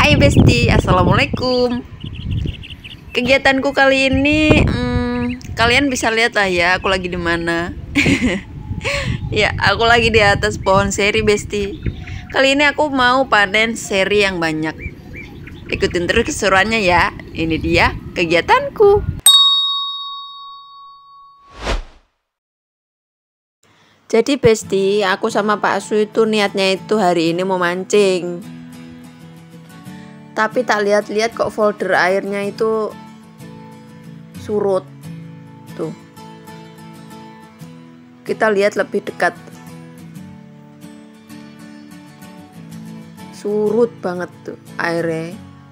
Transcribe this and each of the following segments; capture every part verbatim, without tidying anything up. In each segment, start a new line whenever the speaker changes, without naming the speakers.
Hai Besti, Assalamualaikum. Kegiatanku kali ini, hmm, kalian bisa lihat lah ya, aku lagi di mana. Ya, aku lagi di atas pohon seri Besti. Kali ini aku mau panen seri yang banyak. Ikutin terus keseruannya ya. Ini dia kegiatanku. Jadi Besti, aku sama Pak Asu itu niatnya itu hari ini mau mancing. Tapi tak lihat-lihat kok folder airnya itu surut. Tuh. Kita lihat lebih dekat. Surut banget tuh airnya.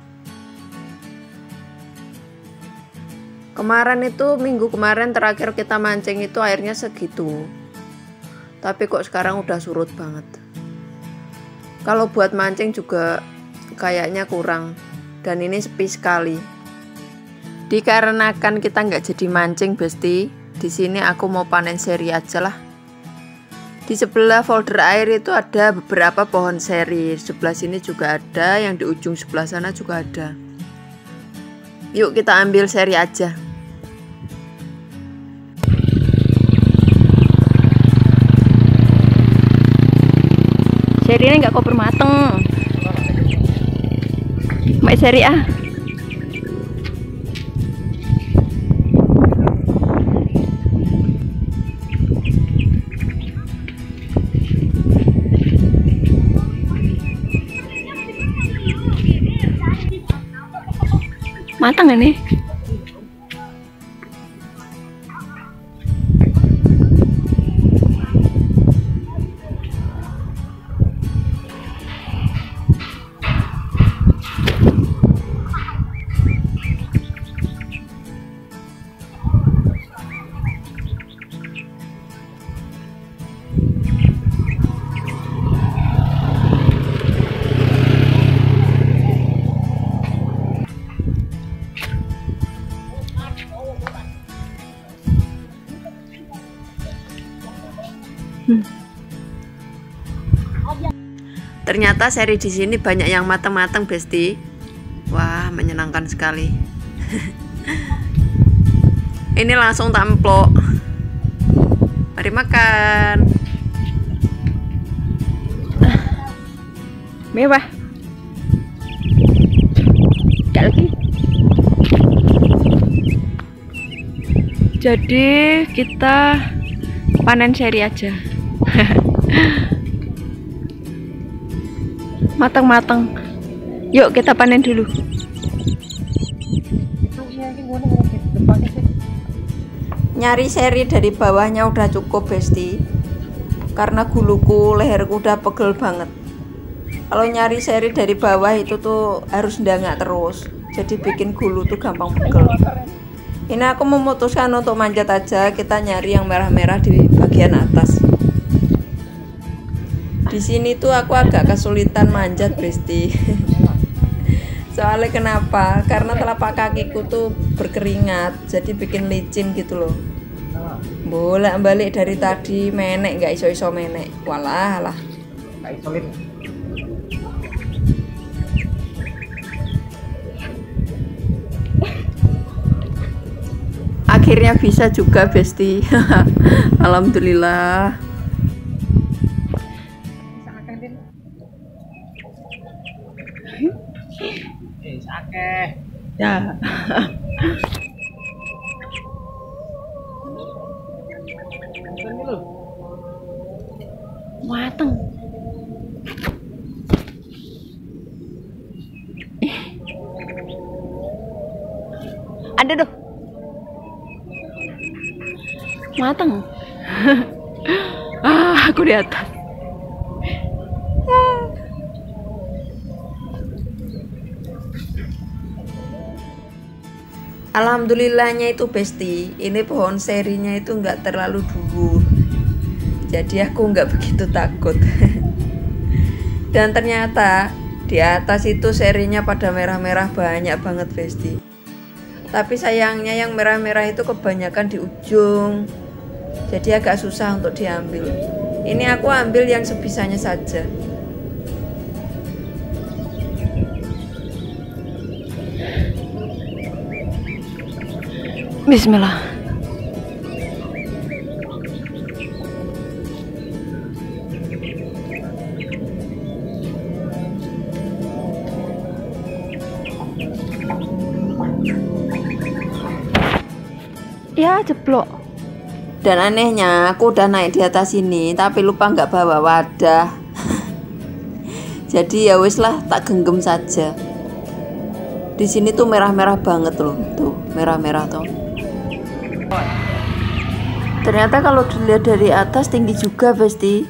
Kemarin itu minggu kemarin terakhir kita mancing itu airnya segitu. Tapi kok sekarang udah surut banget. Kalau buat mancing juga kayaknya kurang. Dan ini sepi sekali. Dikarenakan kita nggak jadi mancing Besti, di sini aku mau panen seri aja lah. Di sebelah folder air itu ada beberapa pohon seri. Sebelah sini juga ada, yang di ujung sebelah sana juga ada. Yuk kita ambil seri aja. Seri ini nggak koper mateng. Mbak seri ah. Matang ini. Hmm. Ternyata seri di sini banyak yang matang-matang Besti. Wah, menyenangkan sekali. Ini langsung tamplok. Mari makan. Mewah. Gak lagi. Jadi kita panen seri aja. Matang-matang. Yuk kita panen dulu. Nyari seri dari bawahnya udah cukup Besti. Karena guluku, leherku udah pegel banget. Kalau nyari seri dari bawah itu tuh harus ndangak terus. Jadi bikin gulu tuh gampang pegel. Ini aku memutuskan untuk manjat aja. Kita nyari yang merah-merah di bagian atas. Di sini tuh aku agak kesulitan manjat Besti. Soalnya kenapa? Karena telapak kakiku tuh berkeringat, jadi bikin licin gitu loh. Bolak-balik dari tadi menek, nggak iso-iso menek. Walah lah. Akhirnya bisa juga Besti. Alhamdulillah. Ya. Mateng. Ada tuh. Mateng. Ah, aku di atas. Alhamdulillahnya itu Besti, ini pohon serinya itu nggak terlalu dhuwur, jadi aku nggak begitu takut. Dan ternyata di atas itu serinya pada merah-merah banyak banget Besti. Tapi sayangnya yang merah-merah itu kebanyakan di ujung, jadi agak susah untuk diambil. Ini aku ambil yang sebisanya saja.
Bismillah. Ya, jeblok.
Dan anehnya aku udah naik di atas ini tapi lupa nggak bawa wadah. Jadi ya wis lah, tak genggam saja. Di sini tuh merah-merah banget loh, tuh merah-merah tuh. Ternyata kalau dilihat dari atas tinggi juga, Besti.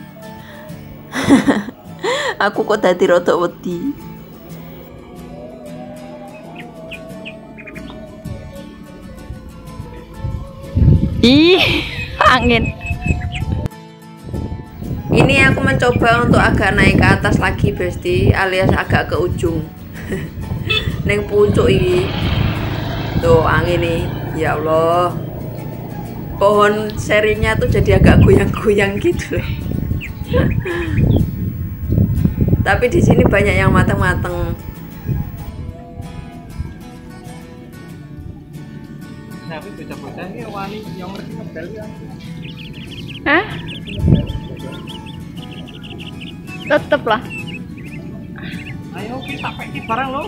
Aku kok tadi rodok wedi.
Ih, angin.
Ini aku mencoba untuk agak naik ke atas lagi, Besti, alias agak ke ujung. Neng puncuk ini. Tuh angin nih, ya Allah. Pohon serinya tuh jadi agak goyang-goyang gitu loh. Tapi di sini banyak yang mateng-mateng.
Tapi bocah-bocah ini wani yang ngerti ngebel ya.
Hah? Tetep lah.
Ayo kita pakai barang lo.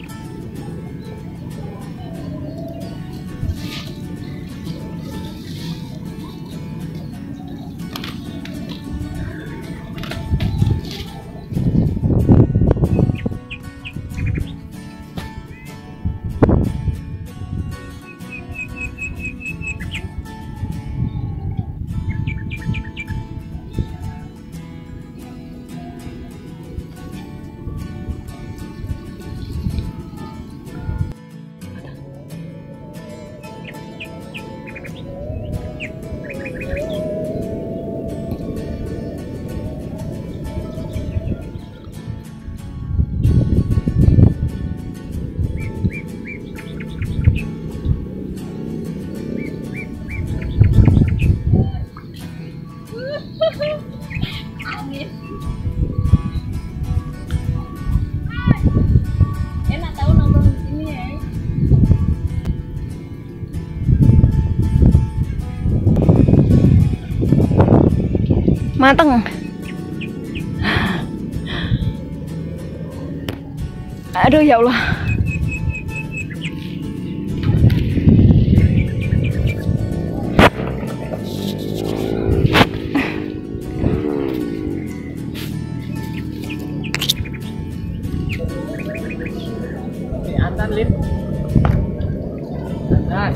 Enak tahu nongkrong di sini ya. Mateng. Aduh ya Allah.
Antan lip. Antan.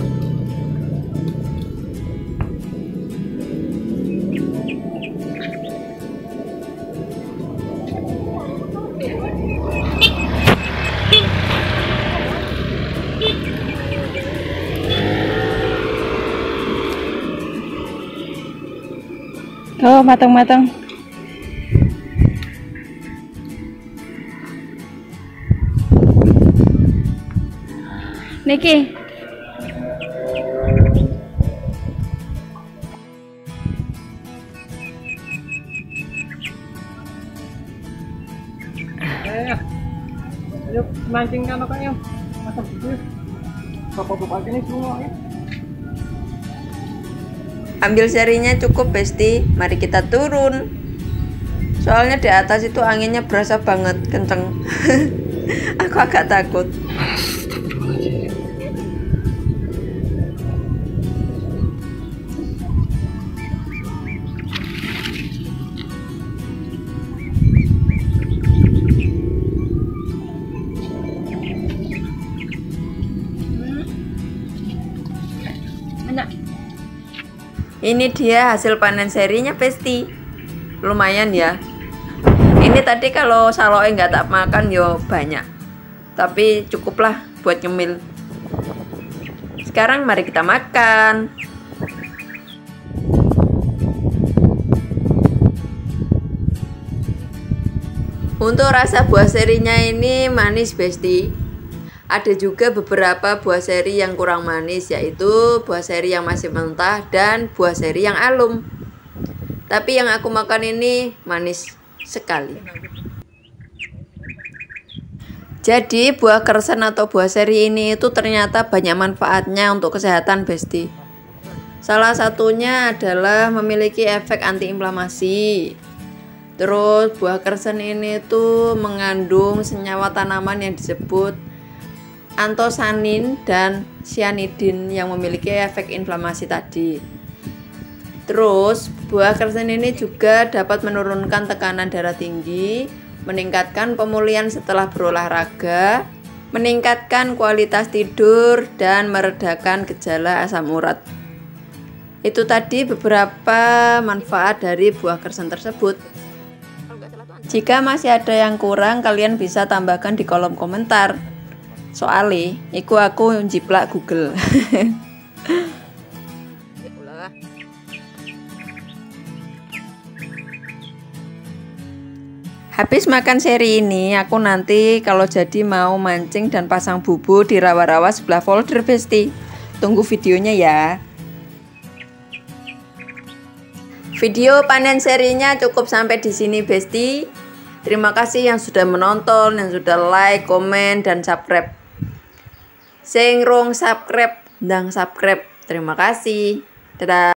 Oh, matang-matang. Niki.
Ayo. Ayo mancing kan kok yuk. Masuk dulu. Bapak-bapak ini semua ya.
Ambil serinya cukup, Besti. Mari kita turun. Soalnya di atas itu anginnya berasa banget kenceng. Aku agak takut. Ini dia hasil panen serinya, Besti. Lumayan ya. Ini tadi kalau saloe nggak tak makan yo banyak, tapi cukuplah buat nyemil. Sekarang mari kita makan. Untuk rasa buah serinya ini manis, Besti. Ada juga beberapa buah seri yang kurang manis, yaitu buah seri yang masih mentah dan buah seri yang alum. Tapi yang aku makan ini manis sekali. Jadi buah kersen atau buah seri ini itu ternyata banyak manfaatnya untuk kesehatan Besti. Salah satunya adalah memiliki efek antiinflamasi. Terus buah kersen ini tuh mengandung senyawa tanaman yang disebut antosanin dan cyanidin yang memiliki efek inflamasi tadi. Terus buah kersen ini juga dapat menurunkan tekanan darah tinggi, meningkatkan pemulihan setelah berolahraga, meningkatkan kualitas tidur, dan meredakan gejala asam urat. Itu tadi beberapa manfaat dari buah kersen tersebut. Jika masih ada yang kurang, kalian bisa tambahkan di kolom komentar. Soalnya, iku aku njiplak Google. Habis makan seri ini, aku nanti kalau jadi mau mancing dan pasang bubu di rawa-rawa sebelah folder Besti. Tunggu videonya ya. Video panen serinya cukup sampai di sini Besti. Terima kasih yang sudah menonton, yang sudah like, komen, dan subscribe. Sing rong subscribe, ndang subscribe. Terima kasih. Dadah.